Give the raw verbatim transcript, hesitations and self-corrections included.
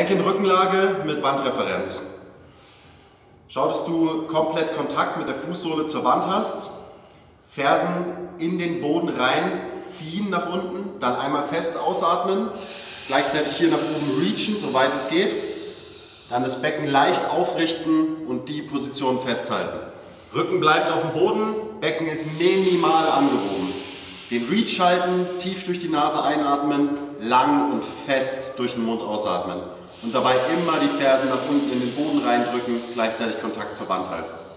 Plank in Rückenlage mit Wandreferenz. Schau, dass du komplett Kontakt mit der Fußsohle zur Wand hast. Fersen in den Boden rein, ziehen nach unten, dann einmal fest ausatmen. Gleichzeitig hier nach oben reachen, soweit es geht. Dann das Becken leicht aufrichten und die Position festhalten. Rücken bleibt auf dem Boden, Becken ist minimal angehoben. Den Reach halten, tief durch die Nase einatmen, lang und fest durch den Mund ausatmen. Und dabei immer die Fersen nach unten in den Boden reindrücken, gleichzeitig Kontakt zur Wand halten.